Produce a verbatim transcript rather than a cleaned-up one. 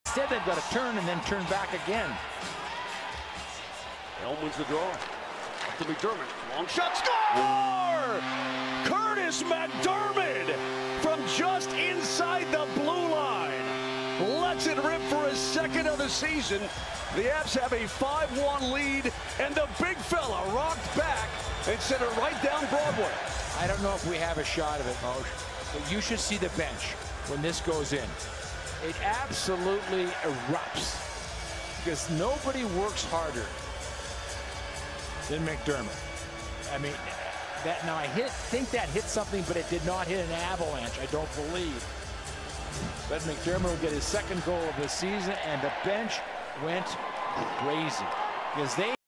Instead, they've got to turn and then turn back again. Elm wins the draw. Up to MacDermid. Long shot. Score! Kurtis MacDermid from just inside the blue line. Lets it rip for his second of the season. The Avs have a five one lead, and the big fella rocked back and sent it right down Broadway. I don't know if we have a shot of it, Moshe, but you should see the bench when this goes in. It absolutely erupts because nobody works harder than MacDermid. I mean, that now I hit, think that hit something, but it did not hit an Avalanche, I don't believe. But MacDermid will get his second goal of the season, and the bench went crazy because they